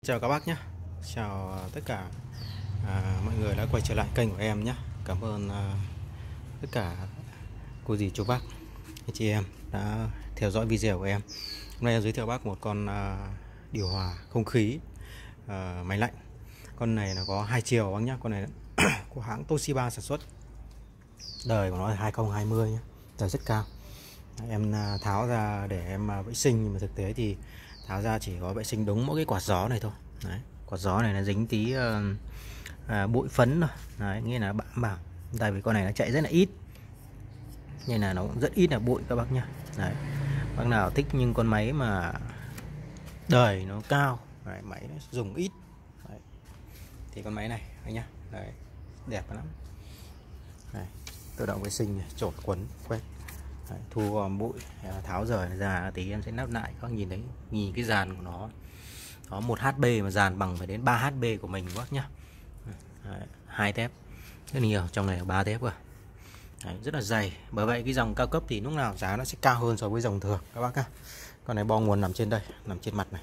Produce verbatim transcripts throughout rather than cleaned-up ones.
Chào các bác nhé. Chào tất cả à, mọi người đã quay trở lại kênh của em nhé. Cảm ơn à, tất cả cô dì chú bác anh chị em đã theo dõi video của em. Hôm nay em giới thiệu bác một con à, điều hòa không khí à, máy lạnh. Con này nó có hai chiều bác nhé. Con này của hãng Toshiba sản xuất. Đời của nó là hai không hai không nhé. Đời rất cao. Em tháo ra để em vệ sinh, nhưng mà thực tế thì tháo ra chỉ có vệ sinh đúng mỗi cái quạt gió này thôi. Đấy, quạt gió này nó dính tí uh, à, bụi phấn thôi. Đấy, nghĩa là bám vào. Tại vì con này nó chạy rất là ít, nên là nó cũng rất ít là bụi các bác nhá. Đấy, bác nào thích những con máy mà đời nó cao, đấy, máy nó dùng ít, đấy, thì con máy này anh nhá. Đấy, đẹp lắm. Đấy, tự động vệ sinh này, chổi quấn quét. Đấy, thu gom bụi, tháo rời ra tí em sẽ lắp lại. Các nhìn thấy, nhìn cái dàn của nó, nó một hát pê mà dàn bằng phải đến ba hát pê của mình bác nhá. Hai tép rất nhiều, trong này là ba tép cơ. Đấy, rất là dày. Bởi vậy cái dòng cao cấp thì lúc nào giá nó sẽ cao hơn so với dòng thường các bác nhá. Con này bo nguồn nằm trên đây, nằm trên mặt này.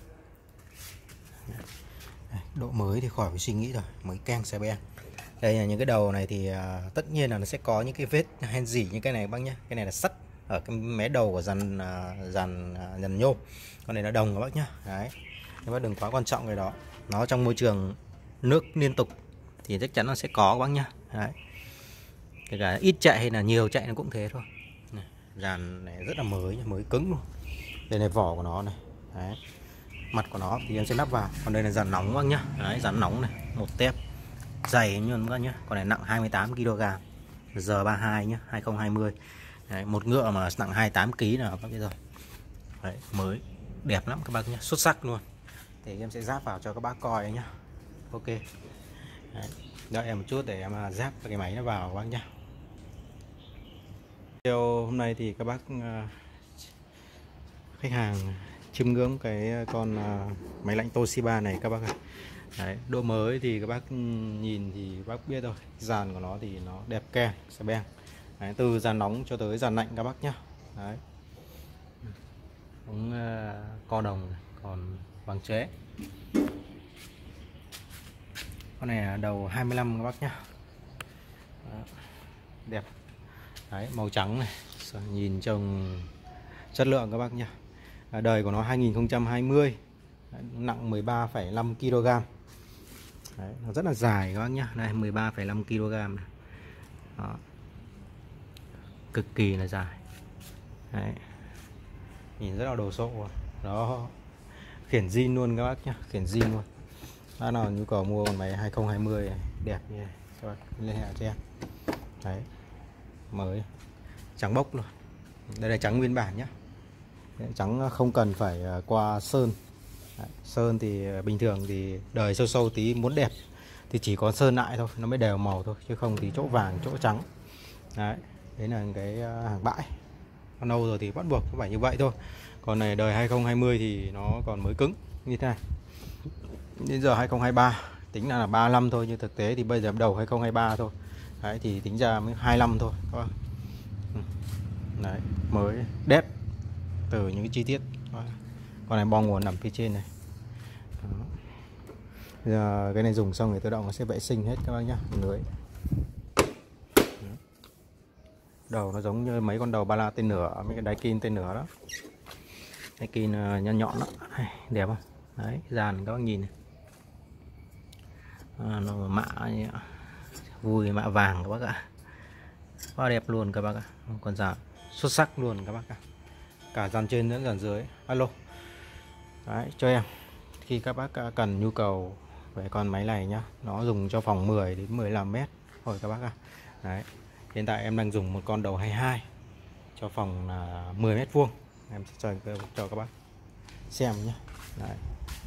Đấy, độ mới thì khỏi phải suy nghĩ rồi, mới keng xe ben. Đây là những cái đầu này thì uh, tất nhiên là nó sẽ có những cái vết hen rỉ như cái này bác nhá. Cái này là sắt ở cái mé đầu của dàn uh, dàn uh, dàn nhôm. Con này là đồng các bác nhá. Đấy, nhưng mà đừng quá quan trọng cái đó. Nó trong môi trường nước liên tục thì chắc chắn nó sẽ có các bác nhá. Đấy, kể cả ít chạy hay là nhiều chạy nó cũng thế thôi. Này, dàn này rất là mới, mới cứng luôn. Đây này vỏ của nó này. Đấy, mặt của nó thì em sẽ lắp vào. Còn đây là dàn nóng các bác nhá. Đấy, dàn nóng này, một tép dày luôn các nhá. Con này nặng hai mươi tám ki lô gam, giờ ba mươi hai nhá, hai không hai không. Đấy, một ngựa mà nặng hai mươi tám ki lô gam là các biết rồi. Đấy, mới đẹp lắm các bác nhá, xuất sắc luôn. Thì em sẽ ráp vào cho các bác coi nhá. Ok. Đấy, đợi em một chút để em ráp cái máy nó vào các bác nhá. Video hôm nay thì các bác uh, khách hàng chiêm ngưỡng cái con uh, máy lạnh Toshiba này các bác ạ. Đấy, độ mới thì các bác nhìn thì bác biết rồi, dàn của nó thì nó đẹp keng xe ben. Đấy, từ dàn nóng cho tới dàn lạnh các bác nhá. Đấy, cũng uh, co đồng này, còn bằng chế. Con này là đầu hai mươi lăm các bác nhá. Đó, đẹp. Đấy, màu trắng này, nhìn trông chất lượng các bác nhá. Đời của nó hai không hai không. Đấy, nặng mười ba phẩy năm ki lô gam. Đấy, nó rất là dài các bác nhá. Đây, mười ba phẩy năm ki lô gam này. Đó, cực kỳ là dài. Đấy, nhìn rất là đồ sộ. Đó, khiển zin luôn các bác nhá, khiển zin luôn. Bác nào nhu cầu mua con máy hai không hai không này, đẹp như này, các bác liên hệ cho em. Đấy, mới trắng bốc luôn. Đây là trắng nguyên bản nhá. Trắng không cần phải qua sơn. Đấy, sơn thì bình thường thì đời sâu sâu tí muốn đẹp thì chỉ có sơn lại thôi, nó mới đều màu thôi, chứ không thì chỗ vàng chỗ trắng. Đấy, đấy là cái hàng bãi. Con nâu rồi thì bắt buộc phải như vậy thôi. Còn này đời hai không hai không thì nó còn mới cứng như thế này. Đến giờ hai không hai ba tính là, là ba mươi lăm thôi, nhưng thực tế thì bây giờ đầu hai không hai ba thôi. Đấy, thì tính ra mới hai mươi lăm thôi các bác. Đấy, mới đẹp từ những cái chi tiết. Con này bo nguồn nằm phía trên này. Đó. Giờ cái này dùng xong thì tự động nó sẽ vệ sinh hết các bác nhá. Lưới đầu nó giống như mấy con đầu ba la tên nửa, mấy cái đáy kin tên nửa đó. Đáy kin nhọn nhọn đó, đẹp không? Đấy, dàn các bác nhìn này. À, nó mạ vui, mạ vàng các bác ạ. Quá đẹp luôn các bác ạ. Con dàn xuất sắc luôn các bác ạ. Cả dàn trên lẫn dàn dưới. Alo. Đấy, cho em khi các bác cần nhu cầu về con máy này nhá, nó dùng cho phòng mười đến mười lăm mét thôi các bác ạ. Đấy, hiện tại em đang dùng một con đầu hai mươi hai cho phòng là mười mét vuông. Em sẽ cho, cho các bác xem nhé. Đấy,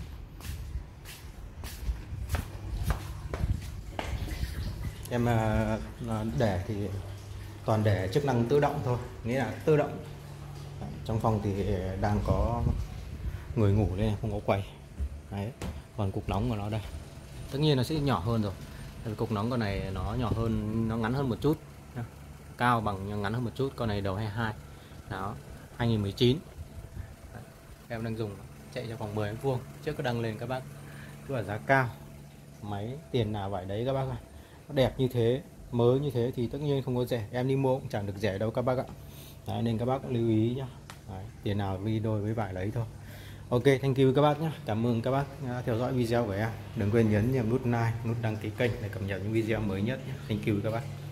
em để thì toàn để chức năng tự động thôi, nghĩa là tự động. Đấy, trong phòng thì đang có người ngủ đây này, không có quầy. Đấy, còn cục nóng của nó đây, tất nhiên nó sẽ nhỏ hơn rồi. Cục nóng con này nó nhỏ hơn, nó ngắn hơn một chút, cao bằng nhưng ngắn hơn một chút. Con này đầu hai mươi hai đó, hai nghìn không trăm mười chín. Đấy, em đang dùng chạy cho phòng mười mét vuông. Trước có đăng lên các bác là giá cao, máy tiền nào vải đấy các bác ạ. Nó đẹp như thế, mới như thế thì tất nhiên không có rẻ, em đi mua cũng chẳng được rẻ đâu các bác ạ. Đấy, nên các bác cũng lưu ý nhá. Đấy, tiền nào đi đôi với vải lấy thôi. Ok, thank you các bác nhé. Cảm ơn các bác đã theo dõi video của em. Đừng quên nhấn nhầm nút like, nút đăng ký kênh để cập nhật những video mới nhất nhé. Thank you các bác.